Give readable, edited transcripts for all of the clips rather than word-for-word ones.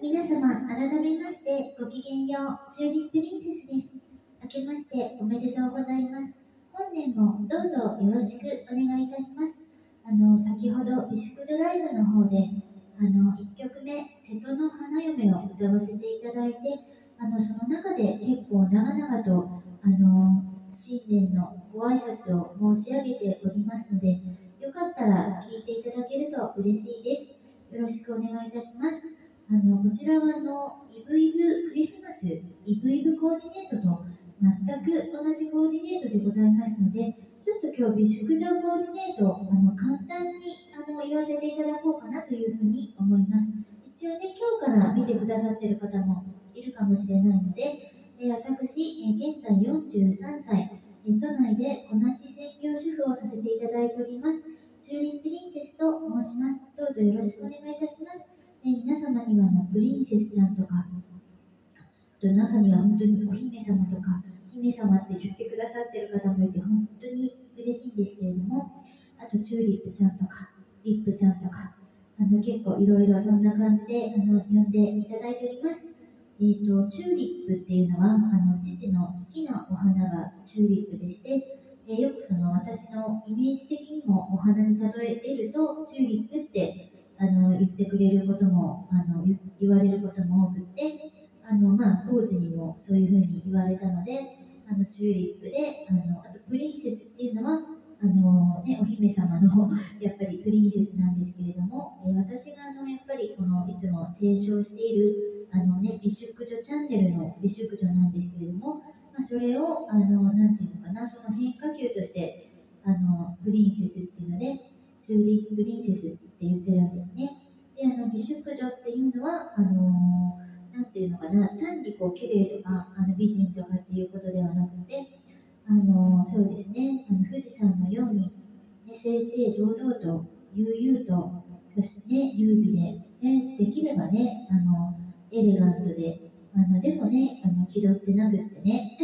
皆様、改めましてごきげんよう、チューリッププリンセスです。明けましておめでとうございます。本年もどうぞよろしくお願いいたします。先ほど美淑女ライブの方で、1曲目、瀬戸の花嫁を歌わせていただいて、その中で結構長々と、新年のご挨拶を申し上げておりますので、よかったら聴いていただけると嬉しいです。よろしくお願いいたします。こちらはイブイブクリスマス、イブイブコーディネートと全く同じコーディネートでございますので、ちょっと今日美淑女コーディネートを簡単に言わせていただこうかなというふうに思います。一応ね、今日から見てくださっている方もいるかもしれないので、私、現在43歳、都内でこなし専業主婦をさせていただいております。チューリッププリンセスと申します。どうぞよろしくお願いいたします。皆様にはプリンセスちゃんとか、あと中には本当にお姫様とか、姫様って言ってくださってる方もいて、本当に嬉しいんですけれども、あとチューリップちゃんとか、リップちゃんとか、結構いろいろそんな感じで呼んでいただいております。チューリップっていうのは父の好きなお花がチューリップでして、よく私のイメージ的にもお花に例えるとチューリップって言ってくれることも言われることも多くて、当時にもそういうふうに言われたのでチューリップであとプリンセスっていうのはお姫様のやっぱりプリンセスなんですけれども、私がやっぱりいつも提唱している美淑女チャンネルの美淑女なんですけれども、それをなんていうのかな、その変化球としてプリンセスっていうのでチューリッププリンセスって言ってるんですね。で美淑女っていうのはなんていうのかな、単に綺麗とか美人とかっていうことではなくて、そうですね、富士山のように、ね、正々堂々と悠々と、そしてね、優美で、ね、できればねエレガントででもね気取ってなくってね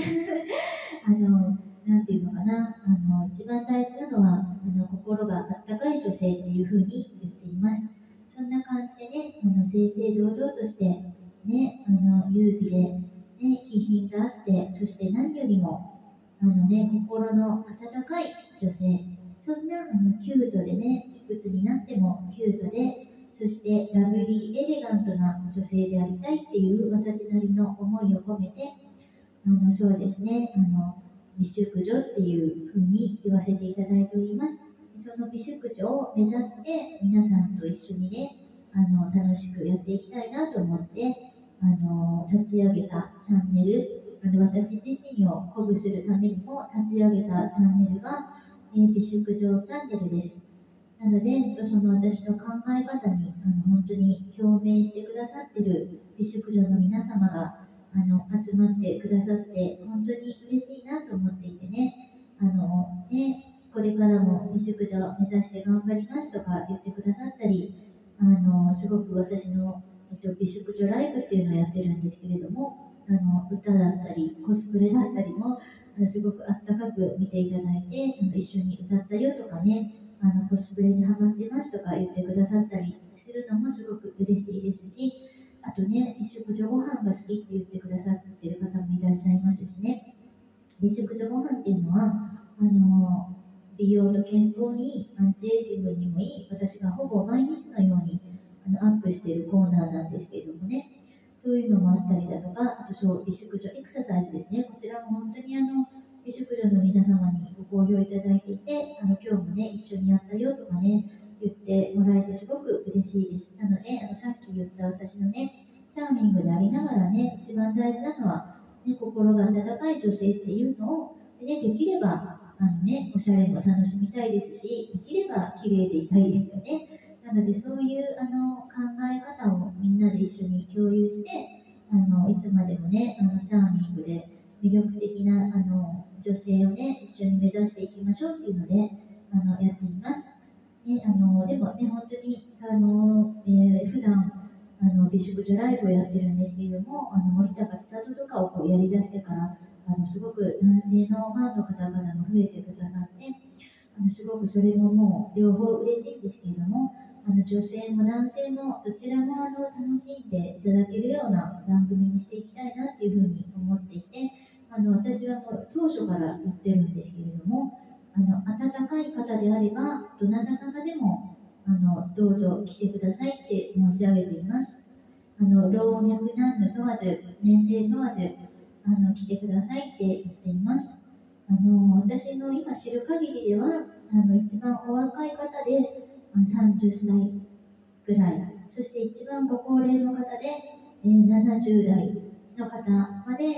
なんていうのかな、一番大事なのは心があったかい女性っていうふうに言っています。そんな感じでね、正々堂々としてね、優美で、ね、気品があって、そして何よりも心の温かい女性、そんなキュートでね、いくつになってもキュートで、そしてラブリーエレガントな女性でありたいっていう私なりの思いを込めて、そうですね、美淑女っていうふうに言わせていただいております。その美淑女を目指して皆さんと一緒にね、楽しくやっていきたいなと思って、立ち上げたチャンネル、私自身を鼓舞するためにも立ち上げたチャンネルが、美淑女チャンネルです。なので、その私の考え方に本当に共鳴してくださっている美淑女の皆様が集まってくださって本当に嬉しいなと思っていてね、これからも美淑女を目指して頑張りますとか言ってくださったり、すごく私の、美淑女ライブっていうのをやってるんですけれども、歌だったりコスプレだったりもすごくあったかく見ていただいて一緒に歌ったよとかね、コスプレにハマってますとか言ってくださったりするのもすごく嬉しいですし、あとね、美淑女ご飯が好きって言ってくださっている方もいらっしゃいますしね、美淑女ご飯っていうのは美容と健康にいい、アンチエイジングにもいい、私がほぼ毎日のようにアップしているコーナーなんですけれどもね、そういうのもあったりだとか、あとそう美淑女エクササイズですね、こちらも本当に美淑女の皆様にご好評いただいていて、今日もね、一緒にやったよとかね、言ってもらえてすごく嬉しいです。なので、さっき言った私のね、チャーミングでありながらね、一番大事なのは、ね、心が温かい女性っていうのを、ね、できればおしゃれも楽しみたいですし、できれば綺麗でいたいですよね。なので、そういう考え方をみんなで一緒に共有して、いつまでもね、チャーミングで魅力的な女性をね、一緒に目指していきましょうっていうので、やっています。ででもね、本当に普段美淑女ライブをやってるんですけれども、森高千里とかをこうやりだしてから、すごく男性のファンの方々も増えてくださって、すごくそれももう両方嬉しいんですけれども、 女性も男性もどちらも楽しんでいただけるような番組にしていきたいなっていうふうに思っていて、私はもう当初から言ってるんですけれども、温かい方であればどなた様でもどうぞ来てくださいって申し上げています。老若男女問わず、年齢問わず来てくださいって言っています。私の今知る限りでは一番お若い方で30歳ぐらい、そして一番ご高齢の方で、70代の方まで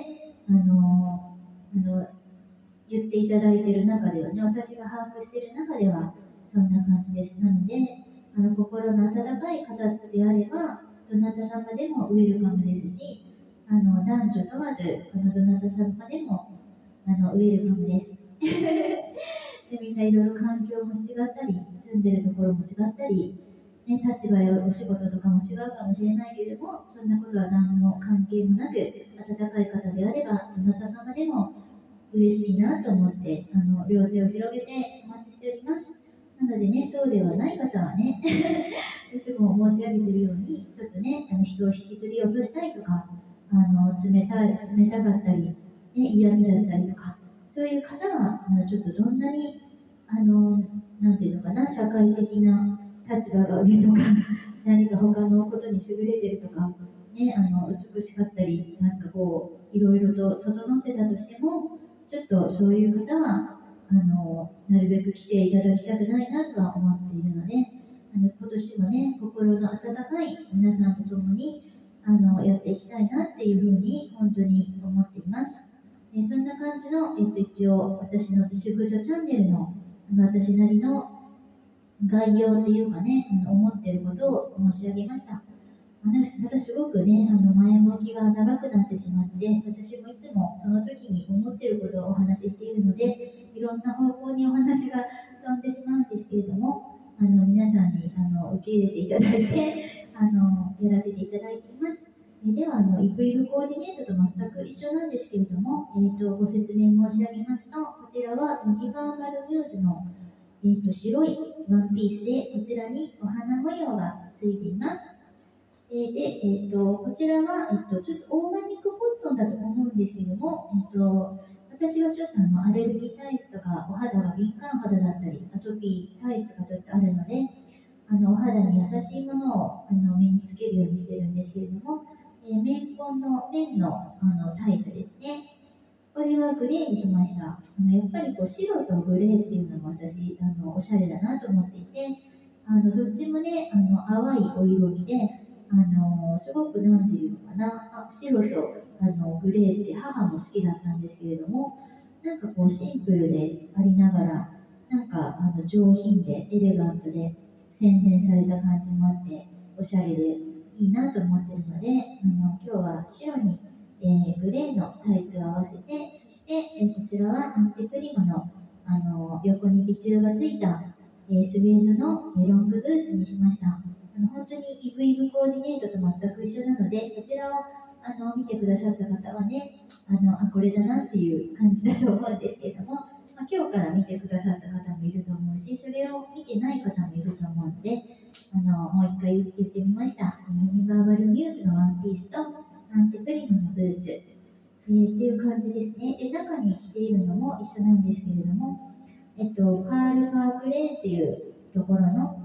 言っていただいている中ではね、私が把握している中ではそんな感じです。なので心の温かい方であればどなた様でもウェルカムですし、男女問わずどなた様でもウェルカムですでみんないろいろ環境も違ったり、住んでるところも違ったり、ね、立場やお仕事とかも違うかもしれないけれども、そんなことは何の関係もなく、温かい方であればどなた様でも嬉しいなと思って両手を広げてお待ちしております。なのでね、そうではない方はねいつも申し上げているように、ちょっとね人を引きずり落としたいとか冷たかったり、ね、嫌味だったりとか、そういう方はちょっとどんなになんていうのかな、社会的な立場が上とか何か他のことに優れてるとか、ね、美しかったりなんかこういろいろと整ってたとしても、ちょっとそういう方はなるべく来ていただきたくないなとは思っているので、今年もね心の温かい皆さんと共にやっていきたいなっていうふうに本当に思っています。そんな感じの、一応私の主婦女チャンネルの私なりの概要っていうかね、思っていることを申し上げました。私すごくね前置きが長くなってしまって、私もいつもその時に思っていることをお話ししているので、いろんな方向にお話が飛んでしまうんですけれども、皆さんに受け入れていただいてやらせていただいています。ではイブイブコーディネートと全く一緒なんですけれども、ご説明申し上げますと、こちらはユニバーサルミューズの、白いワンピースで、こちらにお花模様がついています。こちらは、ちょっとオーガニックコットンだと思うんですけども、私はちょっとアレルギー体質とかお肌が敏感肌だったりアトピー体質がちょっとあるので、お肌に優しいものを身につけるようにしてるんですけれども、綿紺の綿のタイツですね。これはグレーにしました。やっぱりこう白とグレーっていうのも私おしゃれだなと思っていて、どっちもね淡いお色味ですごくなんていうのかな、白とグレーって母も好きだったんですけれども、なんかこうシンプルでありながら、なんか上品でエレガントで洗練された感じもあっておしゃれでいいなと思ってるので、今日は白に、グレーのタイツを合わせて、そして、こちらはアンテプリモの、横にビチューがついた、スウェードのロングブーツにしました。本当にイブイブコーディネートと全く一緒なので、そちらを見てくださった方はね、これだなっていう感じだと思うんですけれども、今日から見てくださった方もいると思うし、それを見てない方もいると思うので、もう一回言ってみました。ユニバーサルミューズのワンピースとアンテプリモのブーツ、っていう感じですね。で、中に着ているのも一緒なんですけれども、カール・ファークレーンっていうところの、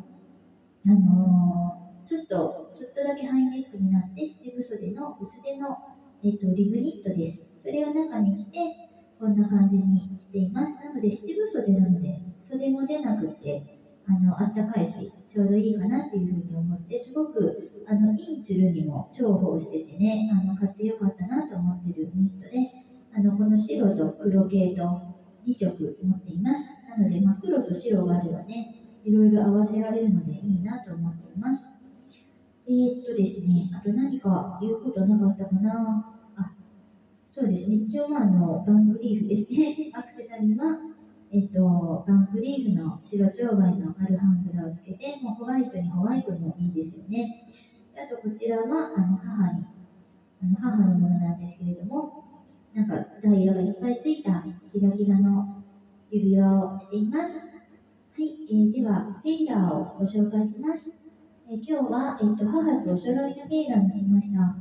ちょっとだけハイネックになって七分袖の薄手の、リブニットです。それを中に着てこんな感じにしています。なので七分袖なので袖も出なくてあったかいしちょうどいいかなっていうふうに思って、すごくインするにも重宝しててね、買ってよかったなと思ってるニットで、この白と黒系と2色持っています。なので、黒と白があればね、いろいろ合わせられるのでいいなと思っています。ですね、あと何か言うことなかったかな。そうですね、一応バンクリーフですね。アクセサリーは、バンクリーフの白蝶貝のアルハンブラをつけて、もうホワイトにホワイトもいいですよね。であとこちらは母のものなんですけれども、なんかダイヤがいっぱいついたキラキラの指輪をしています。はい、ではフェイラーをご紹介します。 今日は、母とお揃いのフェイラーにしました。はい、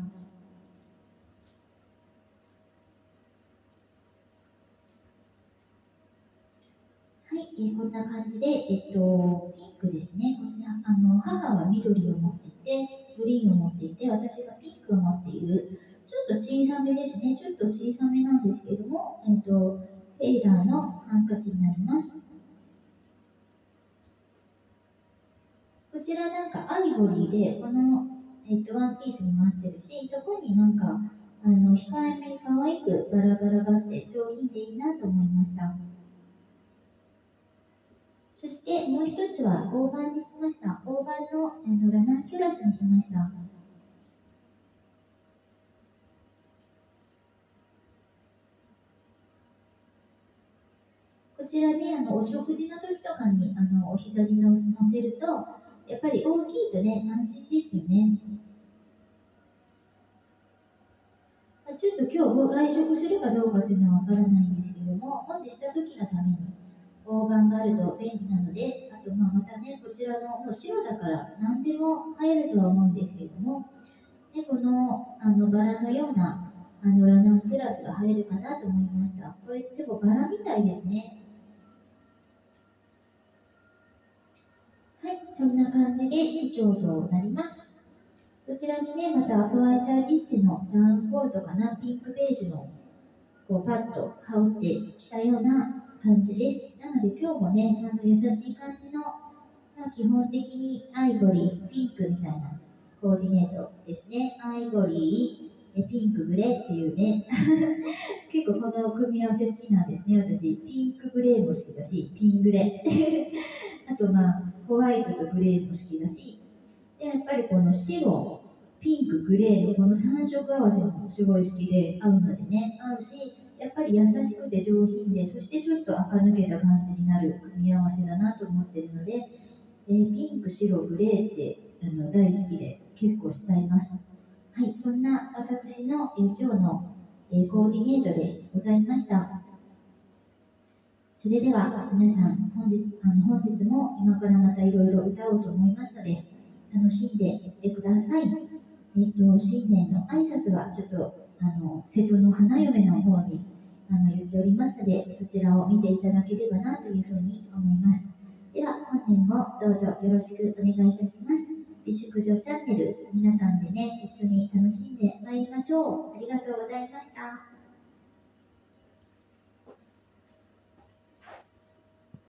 こんな感じで、ピンクですね。こちら、母は緑を持っていて、グリーンを持っていて、私がピンクを持っている。ちょっと小さめですね。ちょっと小さめなんですけれども、フェイラーのハンカチになります。こちらなんかアイボリーで、この、ワンピースにも合ってるし、そこになんか、控えめに可愛くバラバラがあって上品でいいなと思いました。そしてもう一つは大判にしました。大判の、ラナンキュラスにしました。こちらね、お食事の時とかにお膝に乗せると、やっぱり大きいとね、安心ですよね。ちょっと今日外食するかどうかっていうのはわからないんですけれども、もしした時のために大判があると便利なので、あとまたね、こちらのもう白だから何でも入るとは思うんですけれども、でこのバラのようなラナングラスが入るかなと思いました。これでもバラみたいですね。はい、そんな感じで以上となります。こちらにね、またアクアイザーディッシュのダウンコートかな、ピンクベージュのこうパッと羽織ってきたような感じです。なので今日もね、優しい感じの、基本的にアイボリー、ピンクみたいなコーディネートですね。アイボリー、ピンク、グレーっていうね、結構この組み合わせ好きなんですね、私。ピンクグレーも好きだし、ピングレー。あとホワイトとグレーも好きだし、でやっぱりこの白、ピンク、グレーのこの3色合わせもすごい好きで合うのでね、合うし、やっぱり優しくて上品で、そしてちょっと垢抜けた感じになる組み合わせだなと思ってるので、ピンク、白、グレーって大好きで結構しちゃいます。はい、そんな私の、今日の、コーディネートでございました。それでは皆さん本日も今からまたいろいろ歌おうと思いますので楽しんでいってください。新年の挨拶はちょっと瀬戸の花嫁の方に言っておりますので、そちらを見ていただければなというふうに思います。では本年もどうぞよろしくお願いいたします。美淑女チャンネル、皆さんでね一緒に楽しんでまいりましょう。ありがとうございました。